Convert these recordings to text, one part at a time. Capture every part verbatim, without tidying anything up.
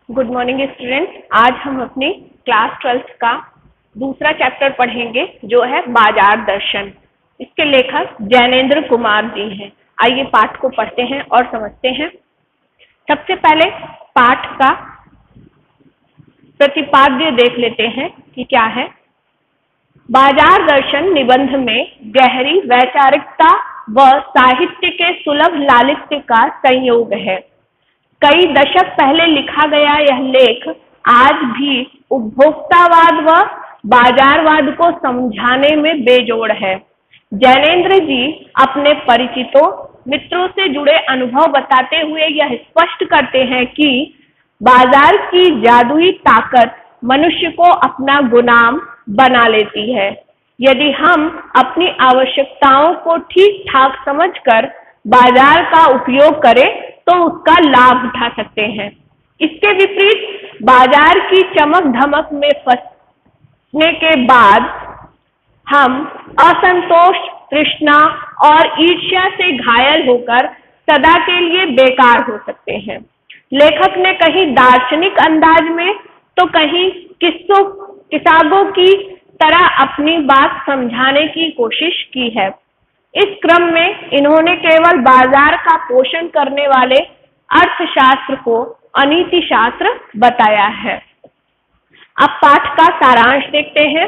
Good morning students. आज हम अपनी क्लास ट्वेल्थ का दूसरा चैप्टर पढ़ेंगे जो है बाजार दर्शन। इसके लेखक जैनेन्द्र कुमार जी हैं। आइए पाठ को पढ़ते हैं और समझते हैं। सबसे पहले पाठ का प्रतिपाद्य देख लेते हैं कि क्या है। बाजार दर्शन निबंध में गहरी वैचारिकता व साहित्य के सुलभ लालित्य का संयोग है। कई दशक पहले लिखा गया यह लेख आज भी उपभोक्तावाद व बाजारवाद को समझाने में बेजोड़ है। जैनेन्द्र जी अपने परिचितों मित्रों से जुड़े अनुभव बताते हुए यह स्पष्ट करते हैं कि बाजार की जादुई ताकत मनुष्य को अपना गुलाम बना लेती है। यदि हम अपनी आवश्यकताओं को ठीक ठाक समझकर बाजार का उपयोग करें तो उसका लाभ उठा सकते हैं। इसके विपरीत बाजार की चमक धमक में फंसने के बाद हम असंतोष, तृष्णा और ईर्ष्या से घायल होकर सदा के लिए बेकार हो सकते हैं। लेखक ने कहीं दार्शनिक अंदाज में तो कहीं किस्सों किसागों की तरह अपनी बात समझाने की कोशिश की है। इस क्रम में इन्होंने केवल बाजार का पोषण करने वाले अर्थशास्त्र को अनीति शास्त्र बताया है। अब पाठ का सारांश देखते हैं।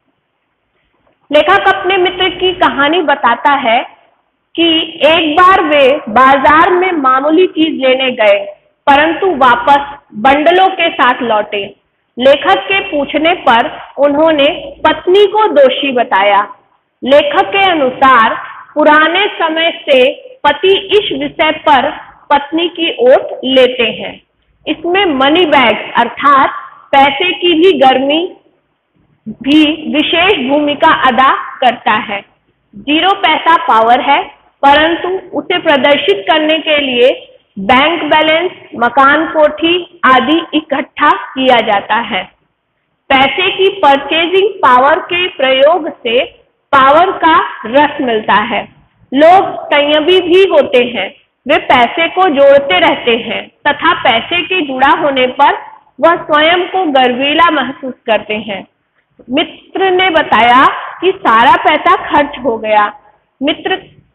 लेखक अपने मित्र की कहानी बताता है कि एक बार वे बाजार में मामूली चीज लेने गए परंतु वापस बंडलों के साथ लौटे। लेखक के पूछने पर उन्होंने पत्नी को दोषी बताया। लेखक के अनुसार पुराने समय से पति इस विषय पर पत्नी की ओट लेते हैं। इसमें मनी बैग अर्थात पैसे की भी गर्मी भी विशेष भूमिका अदा करता है। जीरो पैसा पावर है परंतु उसे प्रदर्शित करने के लिए बैंक बैलेंस, मकान कोठी आदि इकट्ठा किया जाता है। पैसे की परचेजिंग पावर के प्रयोग से पावर का रस मिलता है। लोग संयमी भी होते हैं। वे पैसे को जोड़ते रहते हैं तथा पैसे के जुड़ा होने पर वह स्वयं को गर्वीला महसूस करते हैं। मित्र ने बताया कि सारा पैसा खर्च हो गया। मित्र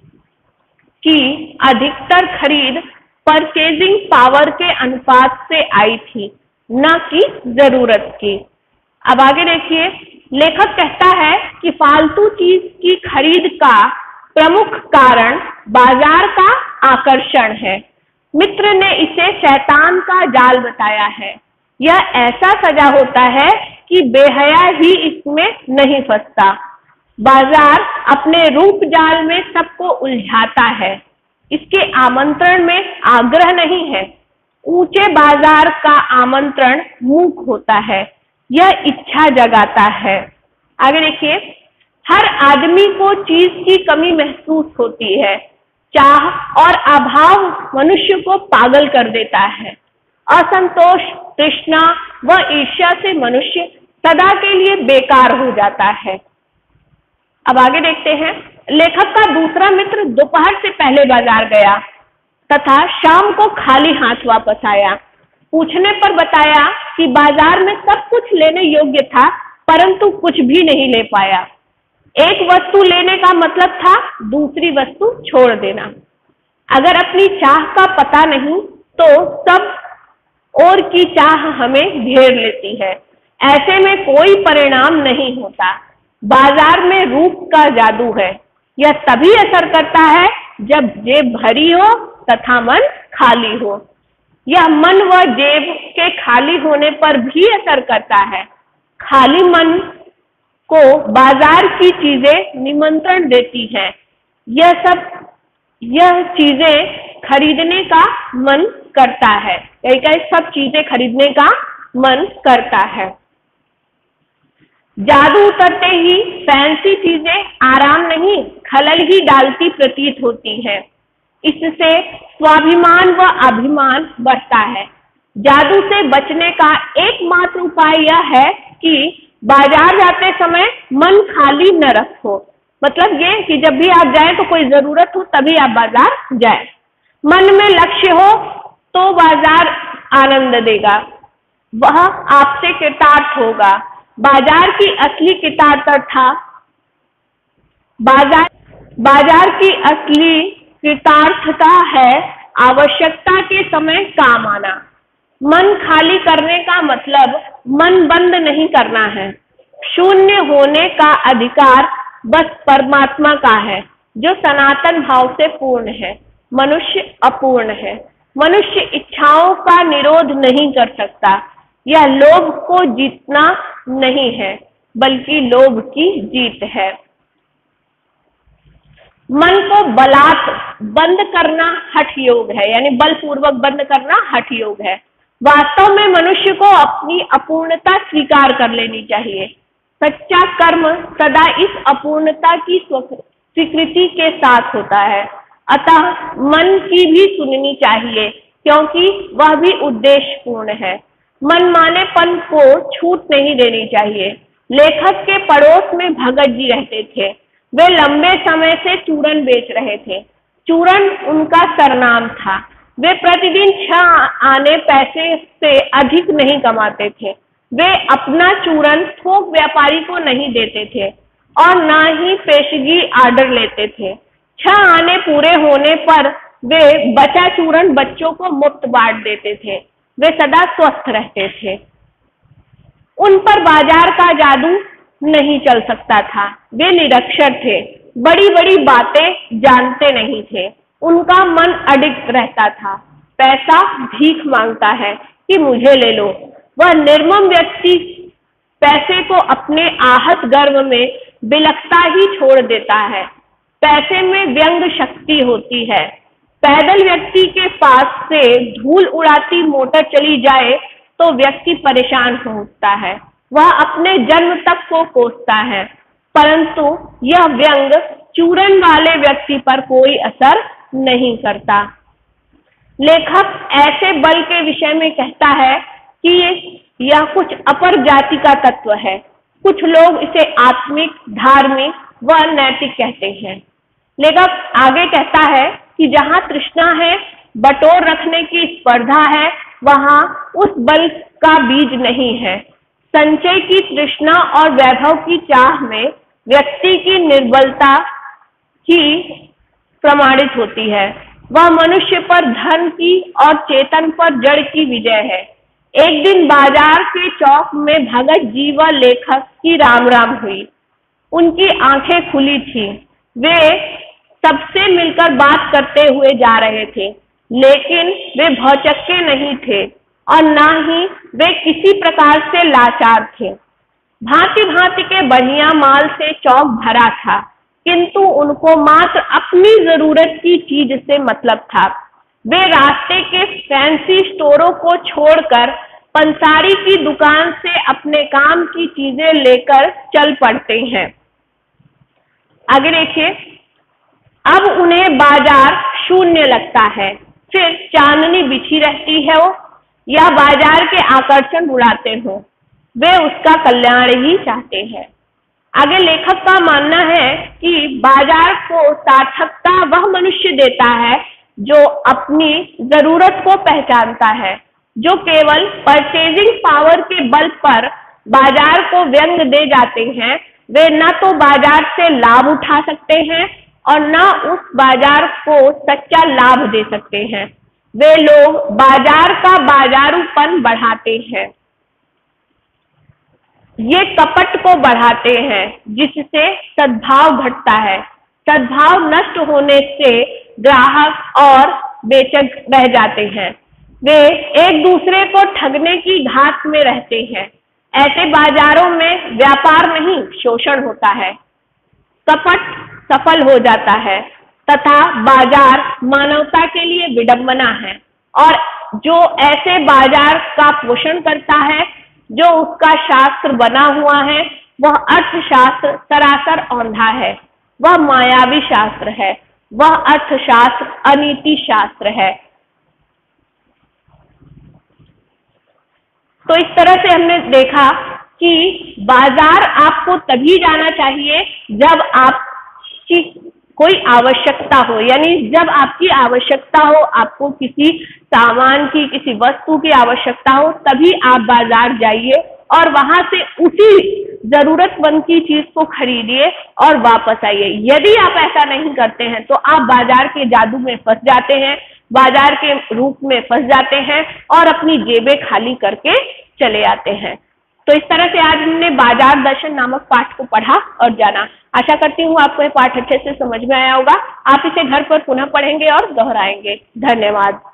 की अधिकतर खरीद परचेजिंग पावर के अनुपात से आई थी, न कि जरूरत की। अब आगे देखिए। लेखक कहता है कि फालतू चीज की खरीद का प्रमुख कारण बाजार का आकर्षण है। मित्र ने इसे शैतान का जाल बताया है। यह ऐसा सजा होता है कि बेहया ही इसमें नहीं फंसता। बाजार अपने रूप जाल में सबको उलझाता है। इसके आमंत्रण में आग्रह नहीं है। ऊंचे बाजार का आमंत्रण मूक होता है। यह इच्छा जगाता है। आगे देखिए। हर आदमी को चीज की कमी महसूस होती है। चाह और अभाव मनुष्य को पागल कर देता है। असंतोष, तृष्णा व ईर्ष्या से मनुष्य सदा के लिए बेकार हो जाता है। अब आगे देखते हैं। लेखक का दूसरा मित्र दोपहर से पहले बाजार गया तथा शाम को खाली हाथ वापस आया। पूछने पर बताया कि बाजार में सब कुछ लेने योग्य था परंतु कुछ भी नहीं ले पाया। एक वस्तु लेने का मतलब था दूसरी वस्तु छोड़ देना। अगर अपनी चाह का पता नहीं तो सब और की चाह हमें घेर लेती है। ऐसे में कोई परिणाम नहीं होता। बाजार में रूप का जादू है। यह तभी असर करता है जब जेब भरी हो तथा मन खाली हो। यह मन व जेब के खाली होने पर भी असर करता है। खाली मन को बाजार की चीजें निमंत्रण देती हैं। यह सब यह चीजें खरीदने का मन करता है। कई कई सब चीजें खरीदने का मन करता है। जादू उतरते ही फैंसी चीजें आराम नहीं खलल ही डालती प्रतीत होती है। इससे स्वाभिमान व अभिमान बढ़ता है। जादू से बचने का एकमात्र उपाय यह है कि बाजार जाते समय मन खाली न रखो। मतलब ये कि जब भी आप जाए तो कोई जरूरत हो तभी आप बाजार जाए। मन में लक्ष्य हो तो बाजार आनंद देगा। वह आपसे कृतार्थ होगा। बाजार की असली कृतार्थता बाजार बाजार की असली कृतार्थता है आवश्यकता के समय काम आना। मन खाली करने का मतलब मन बंद नहीं करना है। शून्य होने का अधिकार बस परमात्मा का है, जो सनातन भाव से पूर्ण है। मनुष्य अपूर्ण है। मनुष्य इच्छाओं का निरोध नहीं कर सकता। यह लोभ को जीतना नहीं है, बल्कि लोभ की जीत है। मन को बलात् बंद करना हठ योग है, यानी बलपूर्वक बंद करना हठ योग है। वास्तव में मनुष्य को अपनी अपूर्णता स्वीकार कर लेनी चाहिए। सच्चा कर्म सदा इस अपूर्णता की स्वीकृति के साथ होता है। अतः मन की भी सुननी चाहिए, क्योंकि वह भी उद्देश्यपूर्ण है। मनमानेपन को छूट नहीं देनी चाहिए। लेखक के पड़ोस में भगत जी रहते थे। वे लंबे समय से चूरन बेच रहे थे। चूरन उनका सरनाम था। वे प्रतिदिन छह आने पैसे से अधिक नहीं कमाते थे। वे अपना चूरन थोक व्यापारी को नहीं देते थे और न ही पेशगी आर्डर लेते थे। छह आने पूरे होने पर वे बचा चूरन बच्चों को मुफ्त बांट देते थे। वे सदा स्वस्थ रहते थे। उन पर बाजार का जादू नहीं चल सकता था। वे निरक्षर थे, बड़ी बड़ी बातें जानते नहीं थे। उनका मन अडिग रहता था। पैसा भीख मांगता है कि मुझे ले लो। वह निर्मम व्यक्ति पैसे को अपने आहत गर्भ में बिलखता ही छोड़ देता है। पैसे में व्यंग शक्ति होती है। पैदल व्यक्ति के पास से धूल उड़ाती मोटर चली जाए तो व्यक्ति परेशान हो उठता है। वह अपने जन्म तक को कोसता है, परंतु यह व्यंग चूरन वाले व्यक्ति पर कोई असर नहीं करता। लेखक ऐसे बल के विषय में कहता है कि यह कुछ अपर जाति का तत्व है। कुछ लोग इसे आत्मिक, धार्मिक व नैतिक कहते हैं। लेखक आगे कहता है कि जहां तृष्णा है, बटोर रखने की स्पर्धा है, वहां उस बल का बीज नहीं है। संचय की तृष्णा और वैभव की चाह में व्यक्ति की निर्बलता ही प्रमाणित होती है। वह मनुष्य पर धन की और चेतन पर जड़ की विजय है। एक दिन बाजार के चौक में भगत जी व लेखक की राम राम हुई। उनकी आंखें खुली थी। वे सबसे मिलकर बात करते हुए जा रहे थे, लेकिन वे भौचक्के नहीं थे और न ही वे किसी प्रकार से लाचार थे। भांति भांति के बढ़िया माल से चौक भरा था, किंतु उनको मात्र अपनी जरूरत की चीज से मतलब था। वे रास्ते के फैंसी स्टोरों को छोड़कर पंसारी की दुकान से अपने काम की चीजें लेकर चल पड़ते हैं। आगे देखिए, अब उन्हें बाजार शून्य लगता है। फिर चांदनी बिछी रहती है वो, या बाजार के आकर्षण उड़ाते हो, वे उसका कल्याण ही चाहते हैं। आगे लेखक का मानना है कि बाजार को सार्थकता वह मनुष्य देता है जो अपनी जरूरत को पहचानता है। जो केवल परचेजिंग पावर के बल पर बाजार को व्यंग दे जाते हैं, वे न तो बाजार से लाभ उठा सकते हैं और न उस बाजार को सच्चा लाभ दे सकते हैं। वे लोग बाजार का बाजारूपन बढ़ाते हैं। ये कपट को बढ़ाते हैं, जिससे सद्भाव घटता है। सद्भाव नष्ट होने से ग्राहक और बेचक रह जाते हैं। वे एक दूसरे को ठगने की घात में रहते हैं। ऐसे बाजारों में व्यापार नहीं, शोषण होता है। कपट सफल हो जाता है तथा बाजार मानवता के लिए विडंबना है। और जो ऐसे बाजार का पोषण करता है, जो उसका शास्त्र बना हुआ है, वह अर्थशास्त्र सरासर औंधा है। वह मायावी शास्त्र है। वह अर्थशास्त्र अनीति शास्त्र है। तो इस तरह से हमने देखा कि बाजार आपको तभी जाना चाहिए जब आपकी कोई आवश्यकता हो, यानी जब आपकी आवश्यकता हो, आपको किसी सामान की, किसी वस्तु की आवश्यकता हो, तभी आप बाजार जाइए और वहां से उसी जरूरतमंद की चीज को खरीदिए और वापस आइए। यदि आप ऐसा नहीं करते हैं तो आप बाजार के जादू में फंस जाते हैं, बाजार के रूप में फंस जाते हैं और अपनी जेबें खाली करके चले आते हैं। तो इस तरह से आज हमने बाजार दर्शन नामक पाठ को पढ़ा और जाना। आशा करती हूँ आपको ये पाठ अच्छे से समझ में आया होगा। आप इसे घर पर पुनः पढ़ेंगे और दोहराएंगे। धन्यवाद।